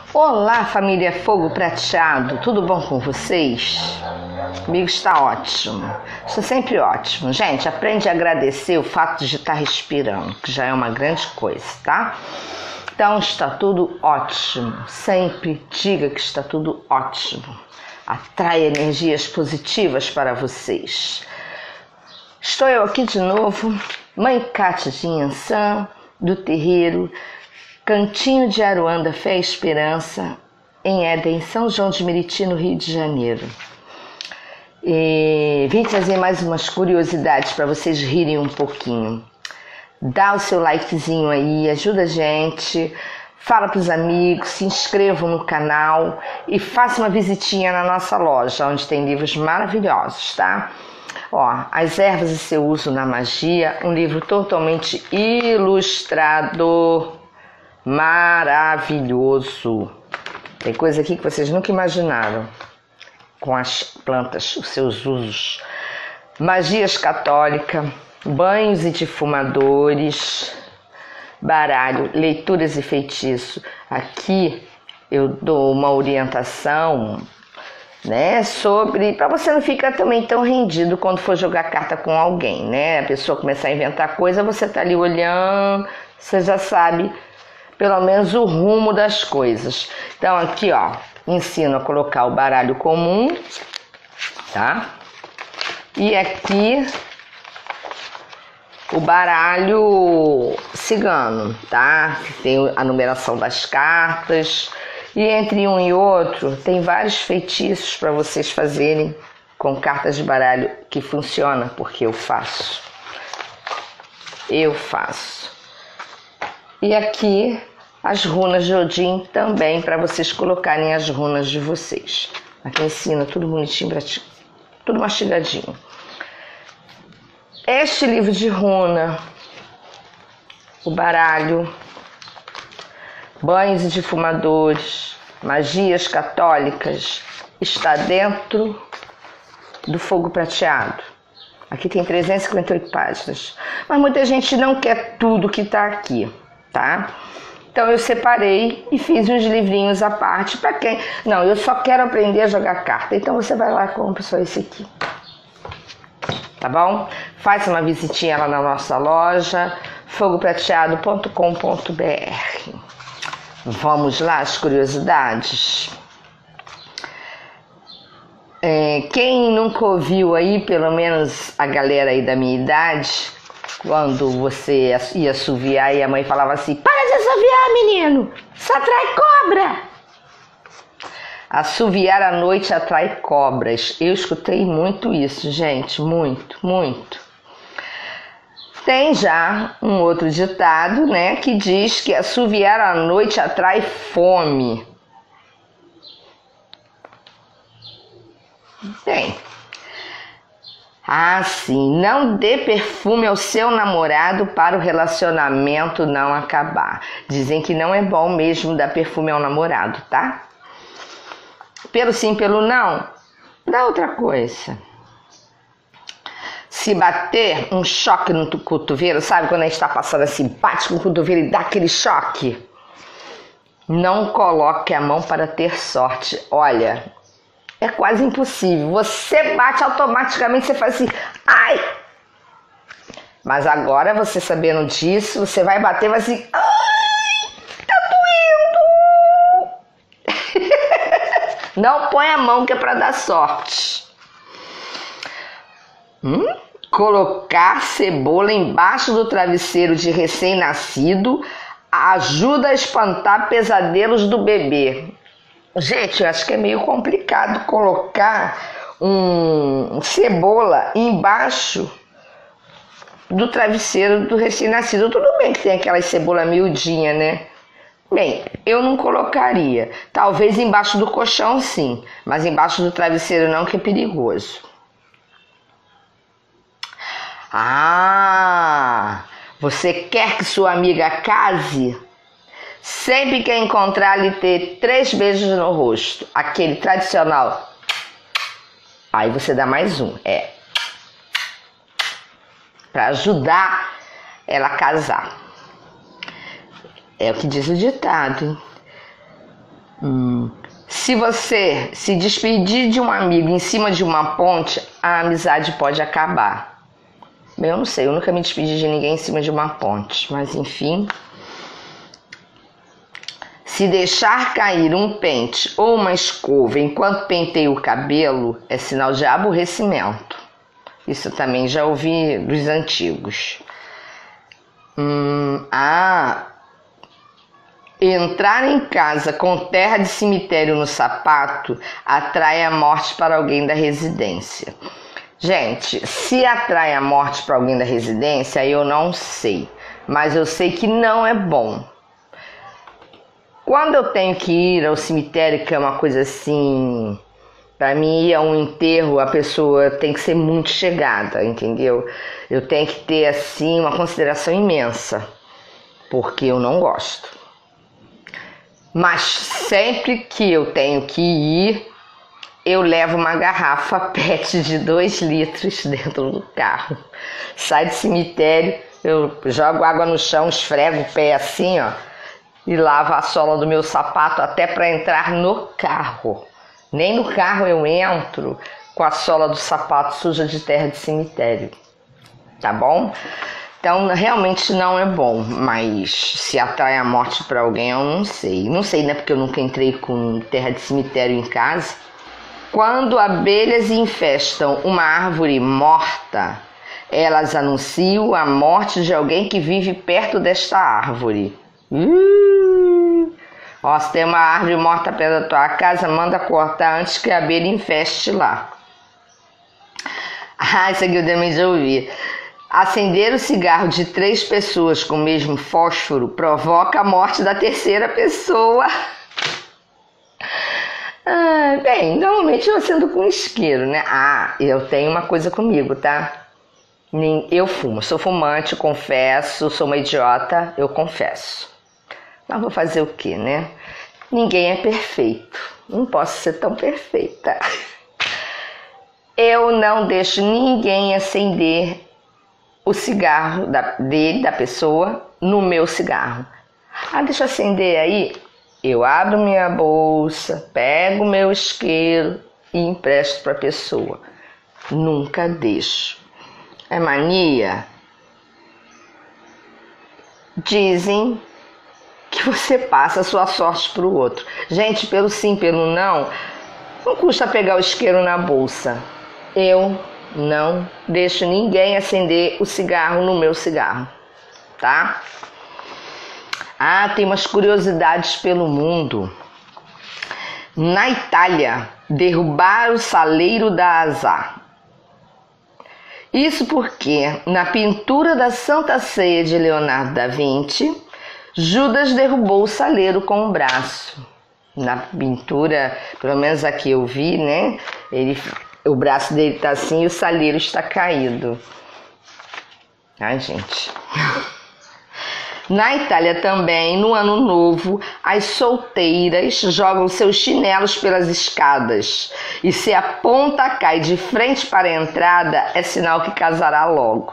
Olá, família Fogo Prateado, tudo bom com vocês? Comigo está ótimo, está sempre ótimo. Gente, aprende a agradecer o fato de estar respirando, que já é uma grande coisa, tá? Então está tudo ótimo, sempre diga que está tudo ótimo. Atrai energias positivas para vocês. Estou eu aqui de novo, Mãe Cátia de Inhansã, do terreiro Cantinho de Aruanda, Fé e Esperança, em Éden, São João de Meriti, no Rio de Janeiro. E vim trazer mais umas curiosidades para vocês rirem um pouquinho. Dá o seu likezinho aí, ajuda a gente, fala para os amigos, se inscrevam no canal e faça uma visitinha na nossa loja, onde tem livros maravilhosos, tá? Ó, As Ervas e Seu Uso na Magia, um livro totalmente ilustrado, maravilhoso. Tem coisa aqui que vocês nunca imaginaram com as plantas, os seus usos. Magias Católica, Banhos e Difumadores, Baralho, Leituras e Feitiço. Aqui eu dou uma orientação, né, sobre, para você não ficar também tão rendido quando for jogar carta com alguém, né? A pessoa começar a inventar coisa, você tá ali olhando, você já sabe pelo menos o rumo das coisas. Então aqui, ó, ensino a colocar o baralho comum, tá? E aqui o baralho cigano, tá? Tem a numeração das cartas. E entre um e outro tem vários feitiços para vocês fazerem com cartas de baralho que funciona, porque eu faço. E aqui as runas de Odin também, para vocês colocarem as runas de vocês. Aqui ensina tudo bonitinho, tudo mastigadinho. Este livro de runa, o baralho, Banhos e Difumadores, Magias Católicas, está dentro do Fogo Prateado. Aqui tem 358 páginas, mas muita gente não quer tudo que está aqui, tá? Então eu separei e fiz uns livrinhos à parte para quem... Não, eu só quero aprender a jogar carta, então você vai lá e compra só esse aqui. Tá bom? Faça uma visitinha lá na nossa loja, fogoprateado.com.br. Vamos lá, as curiosidades. Quem nunca ouviu aí, pelo menos a galera aí da minha idade, quando você ia assoviar e a mãe falava assim: para de assoviar, menino, isso atrai cobra. Assoviar à noite atrai cobras. Eu escutei muito isso, gente, muito, muito. Tem já um outro ditado, né, que diz que assoviar à noite atrai fome. Bem, sim, não dê perfume ao seu namorado para o relacionamento não acabar. Dizem que não é bom mesmo dar perfume ao namorado, tá? Pelo sim, pelo não, dá outra coisa. Se bater um choque no cotovelo, sabe quando a gente está passando assim, bate com o cotovelo e dá aquele choque? Não coloque a mão para ter sorte. Olha, é quase impossível. Você bate automaticamente, você faz assim, ai! Mas agora, você sabendo disso, você vai bater e vai assim, ai! Tá doendo! Não põe a mão que é para dar sorte. Colocar cebola embaixo do travesseiro de recém-nascido ajuda a espantar pesadelos do bebê. Gente, eu acho que é meio complicado colocar cebola embaixo do travesseiro do recém-nascido. Tudo bem que tem aquela cebola miudinha, né? Bem, eu não colocaria. Talvez embaixo do colchão, sim, mas embaixo do travesseiro não, que é perigoso. Você quer que sua amiga case? Sempre que encontrar lhe ter 3 beijos no rosto, aquele tradicional. Aí você dá mais um, para ajudar ela a casar. É o que diz o ditado, hein? Se você se despedir de um amigo em cima de uma ponte, a amizade pode acabar. Bem, eu não sei, eu nunca me despedi de ninguém em cima de uma ponte, mas enfim. Se deixar cair um pente ou uma escova enquanto penteia o cabelo, é sinal de aborrecimento. Isso eu também já ouvi dos antigos. Entrar em casa com terra de cemitério no sapato atrai a morte para alguém da residência. Gente, se atrai a morte para alguém da residência, eu não sei. Mas eu sei que não é bom. Quando eu tenho que ir ao cemitério, que é uma coisa assim, para mim ir a um enterro, a pessoa tem que ser muito chegada, entendeu? Eu tenho que ter assim uma consideração imensa, porque eu não gosto. Mas sempre que eu tenho que ir, eu levo uma garrafa PET de 2 litros dentro do carro. Sai do cemitério, eu jogo água no chão, esfrego o pé assim, ó, e lavo a sola do meu sapato até para entrar no carro. Nem no carro eu entro com a sola do sapato suja de terra de cemitério. Tá bom? Então, realmente não é bom, mas se atrai a morte para alguém, eu não sei. Não sei, né? Porque eu nunca entrei com terra de cemitério em casa. Quando abelhas infestam uma árvore morta, elas anunciam a morte de alguém que vive perto desta árvore. Ó, se tem uma árvore morta perto da tua casa, manda cortar antes que a abelha infeste lá. Isso aqui eu também já ouvi. Acender o cigarro de 3 pessoas com o mesmo fósforo provoca a morte da terceira pessoa. Bem, normalmente eu acendo com isqueiro, né? Eu tenho uma coisa comigo, tá? Eu fumo, sou fumante, confesso, sou uma idiota, eu confesso. Mas vou fazer o quê, né? Ninguém é perfeito, não posso ser tão perfeita. Eu não deixo ninguém acender o cigarro da pessoa no meu cigarro. Deixa eu acender aí. Eu abro minha bolsa, pego meu isqueiro e empresto para a pessoa. Nunca deixo. É mania? Dizem que você passa a sua sorte para o outro. Gente, pelo sim, pelo não custa pegar o isqueiro na bolsa. Eu não deixo ninguém acender o cigarro no meu cigarro, tá? Tem umas curiosidades pelo mundo. Na Itália, derrubaram o saleiro da Azá. Isso porque na pintura da Santa Ceia de Leonardo da Vinci, Judas derrubou o saleiro com o braço. Na pintura, pelo menos aqui eu vi, né? O braço dele está assim e o saleiro está caído. Gente. Na Itália também, no Ano Novo, as solteiras jogam seus chinelos pelas escadas. E se a ponta cai de frente para a entrada, é sinal que casará logo.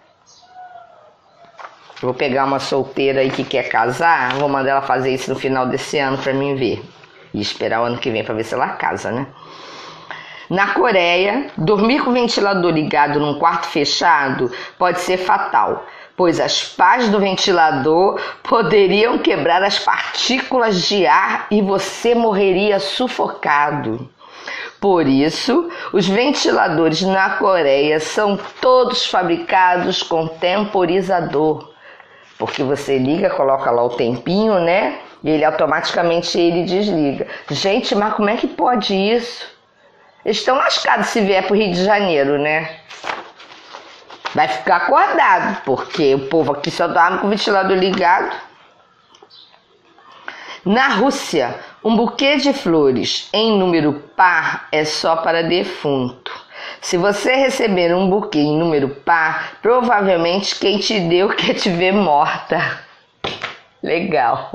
Vou pegar uma solteira aí que quer casar, vou mandar ela fazer isso no final desse ano para mim ver. E esperar o ano que vem para ver se ela casa, né? Na Coreia, dormir com o ventilador ligado num quarto fechado pode ser fatal, pois as pás do ventilador poderiam quebrar as partículas de ar e você morreria sufocado. Por isso, os ventiladores na Coreia são todos fabricados com temporizador, porque você liga, coloca lá o tempinho, né? E ele automaticamente desliga. Gente, mas como é que pode isso? Eles estão lascados se vier para o Rio de Janeiro, né? Vai ficar acordado, porque o povo aqui só dorme com o ventilador ligado. Na Rússia, um buquê de flores em número par é só para defunto. Se você receber um buquê em número par, provavelmente quem te deu quer te ver morta. Legal.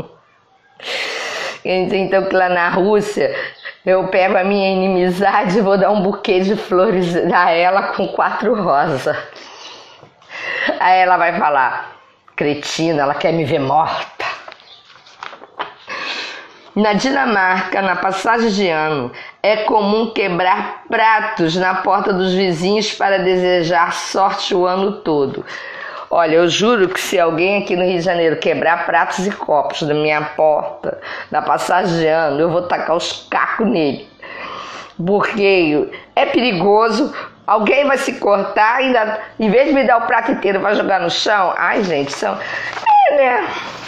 Então, que lá na Rússia, eu pego a minha inimizade e vou dar um buquê de flores a ela com 4 rosas. Aí ela vai falar, cretina, ela quer me ver morta. Na Dinamarca, na passagem de ano, é comum quebrar pratos na porta dos vizinhos para desejar sorte o ano todo. Olha, eu juro que se alguém aqui no Rio de Janeiro quebrar pratos e copos da minha porta, na passagem de ano, eu vou tacar os cacos nele. Porque é perigoso, alguém vai se cortar, ainda, em vez de me dar o prato inteiro, vai jogar no chão. Ai, gente, né?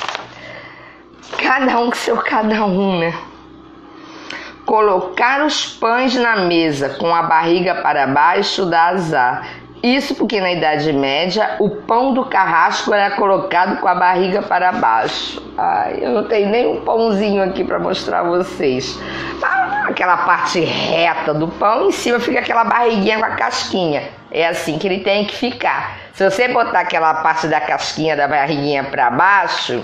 Cada um com seu cada um, né? Colocar os pães na mesa com a barriga para baixo dá azar. Isso porque na Idade Média o pão do carrasco era colocado com a barriga para baixo. Ai, eu não tenho nem um pãozinho aqui para mostrar a vocês. Aquela parte reta do pão, em cima fica aquela barriguinha com a casquinha. É assim que ele tem que ficar. Se você botar aquela parte da casquinha da barriguinha para baixo,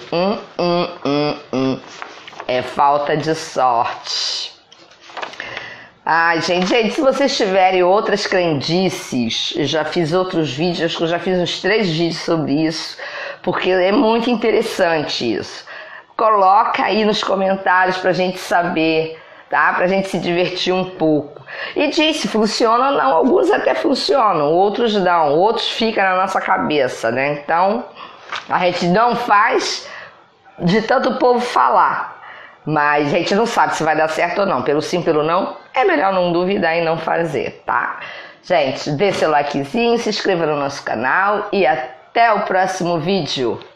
é falta de sorte. Ai, gente, se vocês tiverem outras crendices, eu já fiz outros vídeos, acho que eu já fiz uns 3 vídeos sobre isso, porque é muito interessante isso. Coloca aí nos comentários pra gente saber, tá? Pra gente se divertir um pouco. E diz se funciona ou não. Alguns até funcionam, outros não, outros ficam na nossa cabeça, né? Então, a gente não faz de tanto o povo falar. Mas a gente não sabe se vai dar certo ou não. Pelo sim, pelo não, é melhor não duvidar e não fazer, tá? Gente, dê seu likezinho, se inscreva no nosso canal e até o próximo vídeo.